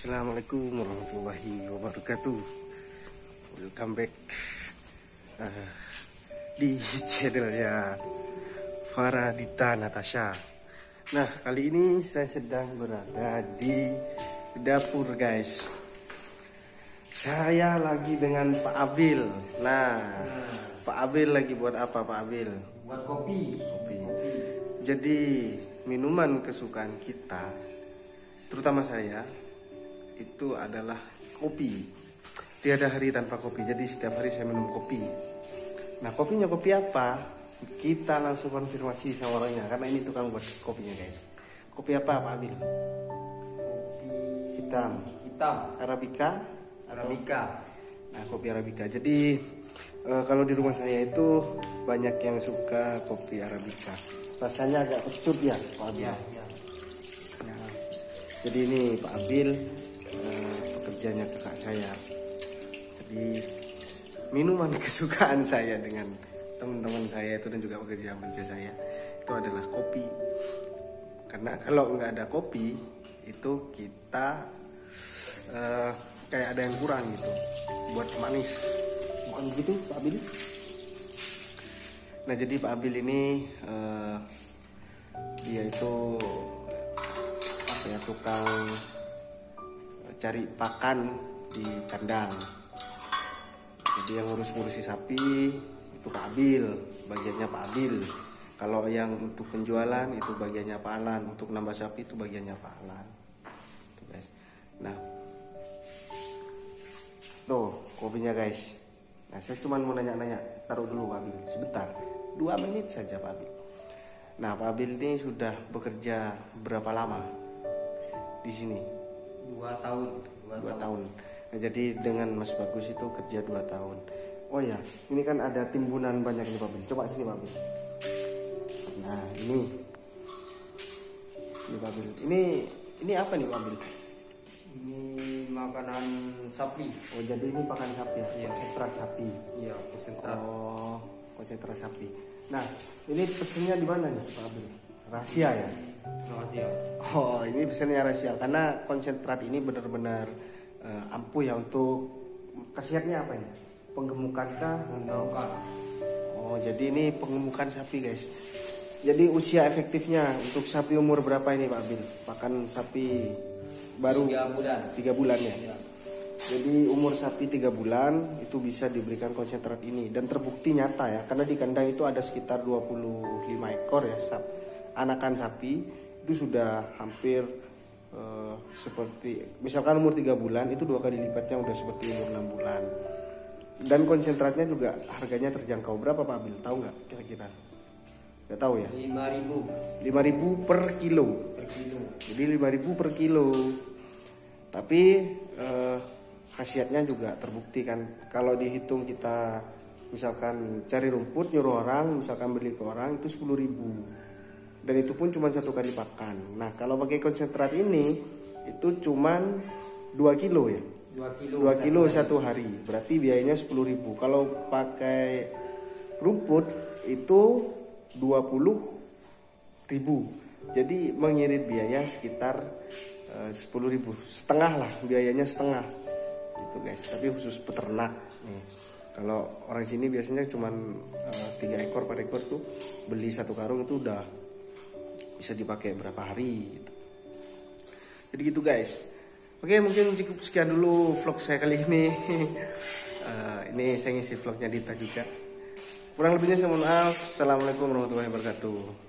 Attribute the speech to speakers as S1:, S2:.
S1: Assalamualaikum warahmatullahi wabarakatuh. Welcome back di channelnya Faradita Natasha. Nah, kali ini saya sedang berada di dapur, guys. Saya lagi dengan Pak Abil. Nah, Pak Abil lagi buat apa, Pak Abil?
S2: Buat kopi.
S1: Jadi minuman kesukaan kita, terutama saya, itu adalah kopi. Tiada hari tanpa kopi. Jadi setiap hari saya minum kopi. Nah, kopinya kopi apa? Kita langsung konfirmasi sama orangnya, karena ini tukang buat kopinya, guys. Kopi apa, Pak Abil?
S2: Kopi
S1: Hitam. Arabica. Nah, kopi Arabica. Jadi kalau di rumah saya itu banyak yang suka kopi Arabica. Rasanya agak kecut ya, Pak Abil.
S2: Ya.
S1: Nah, jadi ini Pak Abil, pekerjanya kakak saya. Jadi minuman kesukaan saya dengan teman-teman saya itu dan juga pekerjaan kerja saya itu adalah kopi. Karena kalau nggak ada kopi itu kita kayak ada yang kurang gitu buat manis. Bukan begitu, Pak Abil? Nah, jadi Pak Abil ini dia itu tukang cari pakan di kandang. Jadi yang ngurus-ngurusi sapi itu Pak Abil, bagiannya Pak Abil. Kalau yang untuk penjualan itu bagiannya Pak Alan, untuk nambah sapi itu bagiannya Pak Alan. Tuh, guys. Nah, tuh kopinya, guys. Nah, saya cuma mau nanya-nanya, taruh dulu Pak Abil sebentar, 2 menit saja Pak Abil. Nah, Pak Abil ini sudah bekerja berapa lama di sini?
S2: 2 tahun.
S1: 2 tahun. Nah, jadi dengan Mas Bagus itu kerja 2 tahun. Oh ya, ini kan ada timbunan banyak nih Pak Abil. Coba sini Pak Abil. Nah, ini Pak Abil. Ini apa nih Pak Abil?
S2: Ini makanan sapi.
S1: Oh, jadi ini pakan sapi ya?
S2: Iya.
S1: Konsentrat sapi.
S2: Iya, konsentrat.
S1: Oh, konsentrat sapi. Nah, ini pesennya di mana nih Pak Abil? Rahasia ya?
S2: Rahasia.
S1: Oh, ini pesennya rahasia karena konsentrat ini benar-benar ampuh ya untuk khasiatnya apa ini? Penggemukan kah?
S2: Penggemukan.
S1: Oh, jadi ini penggemukan sapi, guys. Jadi usia efektifnya untuk sapi umur berapa ini Pak Abil? Pakan sapi baru
S2: 3 bulan.
S1: 3 bulan ya.
S2: Ya.
S1: Jadi umur sapi 3 bulan itu bisa diberikan konsentrat ini dan terbukti nyata ya, karena di kandang itu ada sekitar 25 ekor ya anakan sapi. Itu sudah hampir seperti misalkan umur 3 bulan itu 2 kali lipatnya udah seperti umur 6 bulan. Dan konsentratnya juga harganya terjangkau. Berapa Pak Abil? Tahu nggak kira-kira? Nggak tahu ya? 5.000 per kilo. Jadi 5.000 per kilo. Tapi khasiatnya juga terbukti kan. Kalau dihitung kita misalkan cari rumput nyuruh orang, misalkan beli ke orang itu 10.000. Dan itu pun cuma 1 kali pakan. Nah, kalau pakai konsentrat ini itu cuma 2 kilo ya. 2 kilo satu hari. Berarti biayanya 10.000. Kalau pakai rumput itu 20.000. Jadi mengirit biaya sekitar 10.000. Setengah lah biayanya, setengah. Gitu, guys. Tapi khusus peternak nih. Kalau orang sini biasanya cuma 3 ekor per ekor tuh beli 1 karung itu udah bisa dipakai berapa hari gitu. Jadi gitu, guys. Oke, mungkin cukup sekian dulu vlog saya kali ini. Ini saya ngisi vlognya Dita juga. Kurang lebihnya saya mohon maaf. Assalamualaikum warahmatullahi wabarakatuh.